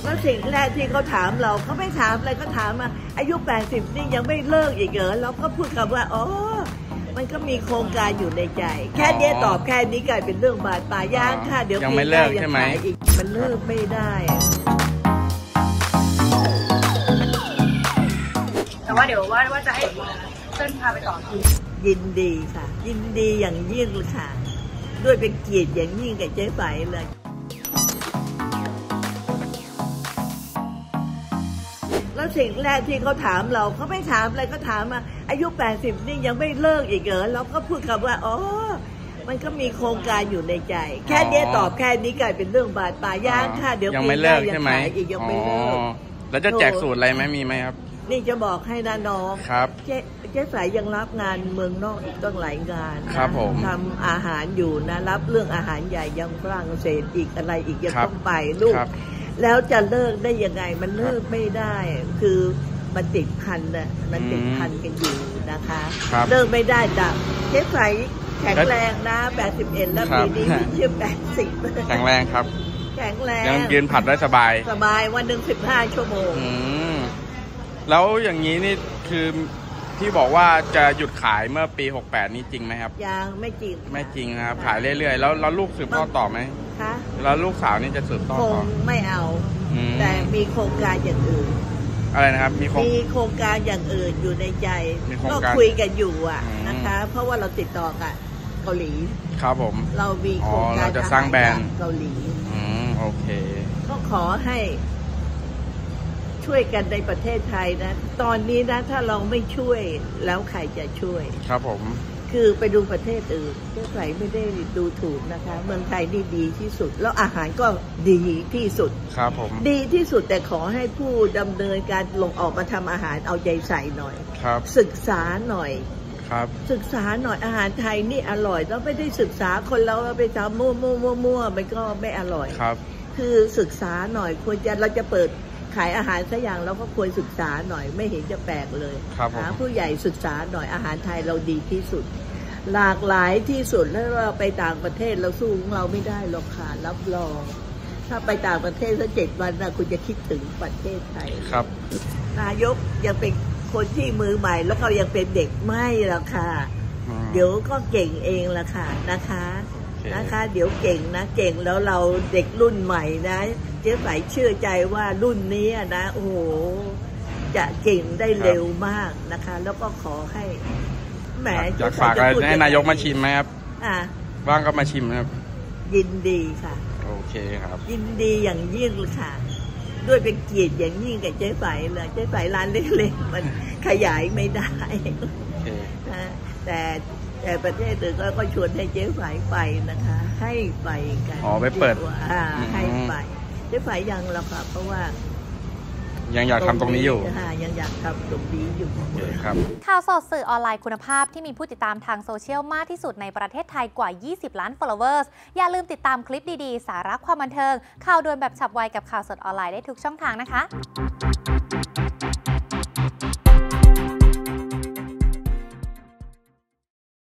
แล้วสิ่งแรกที่เขาถามเราเขาไม่ถามอะไรก็ถามมาอายุ80นี่ยังไม่เลิกอีกเหรอเราก็พูดคำว่าอ๋อมันก็มีโครงการอยู่ในใจแค่นี้ตอบแค่นี้กลายเป็นเรื่องบาดปลายย่างค่ะเดี๋ยวยังไม่เลิกใช่ไหมมันเลิกไม่ได้แต่ว่าเดี๋ยวว่าจะให้เติ้ลพาไปต่อทียินดีค่ะยินดีอย่างยิ่งเลยค่ะด้วยเป็นเกียรติอย่างยิ่งกับเจ๊ไฝเลยแล้วสิ่งแรกที่เขาถามเราเขาไม่ถามอะไรก็ถามมาอายุ80นี่ยังไม่เลิกอีกเหรอเราก็พูดคำว่าอ๋อมันก็มีโครงการอยู่ในใจแค่นี้ตอบแค่นี้กลายเป็นเรื่องบาดปลายย่างค่ะเดี๋ยวยังไม่เลิกใช่ไหมยังไม่เลิกแล้วจะแจกสูตรอะไรไหมมีไหมครับนี่จะบอกให้นะน้องครับเจ๊สายยังรับงานเมืองนอกอีกต้องหลายงานครับผมทำอาหารอยู่นะรับเรื่องอาหารใหญ่ยังฝรั่งเศสอีกอะไรอีกยังต้องไปลูกแล้วจะเลิกได้ยังไงมันเลิกไม่ได้คือมันติดพันน่ะมันติดพันกันอยู่นะคะเลิกไม่ได้แต่เจ๊สายแข็งแรงนะ81แล้วปีนี้ไม่เชื่อ80 แข็งแรงครับแข็งแรงยังยืนผัดได้สบายวันหนึ่ง15 ชั่วโมงแล้วอย่างนี้นี่คือที่บอกว่าจะหยุดขายเมื่อปี68นี้จริงไหมครับยังไม่จริงครับขายเรื่อยๆแล้วลูกสืบทอดต่อไหมคะแล้วลูกสาวนี่จะสืบทอดต่อคงไม่เอาแต่มีโครงการอย่างอื่นอะไรนะครับมีโครงการอย่างอื่นอยู่ในใจก็คุยกันอยู่นะคะเพราะว่าเราติดต่อกับเกาหลีครับผมเรามีโครงการจะสร้างแบรนด์เกาหลีโอเคก็ขอให้ช่วยกันในประเทศไทยนะตอนนี้นะถ้าเราไม่ช่วยแล้วใครจะช่วยครับผมคือไปดูประเทศอื่นเจ๊ไฝไม่ได้ดูถูกนะคะเมืองไทยนี่ดีที่สุดแล้วอาหารก็ดีที่สุดครับผมดีที่สุดแต่ขอให้ผู้ดำเนินการลงออกมาทำอาหารเอาใจใส่หน่อยครับศึกษาหน่อยครับศึกษาหน่อยอาหารไทยนี่อร่อยแล้วไม่ได้ศึกษาคนเราไปทำมั่วมันก็ไม่อร่อยครับคือศึกษาหน่อยควรจะเราจะเปิดขายอาหารสักอย่างเราก็ควรศึกษาหน่อยไม่เห็นจะแปลกเลยผู้ใหญ่ศึกษาหน่อยอาหารไทยเราดีที่สุดหลากหลายที่สุดแล้วเราไปต่างประเทศเราสู้ของเราไม่ได้หรอกค่ะรับรองถ้าไปต่างประเทศสัก7 วันนะคุณจะคิดถึงประเทศไทยครับนายกยังเป็นคนที่มือใหม่แล้วเขายังเป็นเด็กไม่หรอกค่ะเดี๋ยวก็เก่งเองละค่ะนะคะเดี๋ยวเก่งนะเก่งแล้วเราเด็กรุ่นใหม่นะเจ๊ไฝเชื่อใจว่ารุ่นนี้นะโอ้โหจะเก่งได้เร็วมากนะคะแล้วก็ขอให้แหมอยากฝากอะไรให้นายกมาชิมไหมครับว่างก็มาชิมครับยินดีค่ะโอเคครับยินดีอย่างยิ่งเลยค่ะด้วยเป็นเกียรติอย่างยิ่งกับเจ๊ไฝเลยเจ๊ไฝร้านเล็กๆมันขยายไม่ได้แต่ประเทศอื่นก็ชวนให้เจ๊ไฝไปนะคะให้ไปกันไปเปิดให้ไปเจ๊ไฝยังหรอกค่ะเพราะว่ายังอยากทำตรงนี้อยู่ยังอยากทำตรงนี้อยู่ครับข่าวสดสื่อออนไลน์คุณภาพที่มีผู้ติดตามทางโซเชียลมากที่สุดในประเทศไทยกว่า20 ล้าน followers อย่าลืมติดตามคลิปดีๆสาระความบันเทิงข่าวด่วนแบบฉับไวกับข่าวสดออนไลน์ได้ทุกช่องทางนะคะ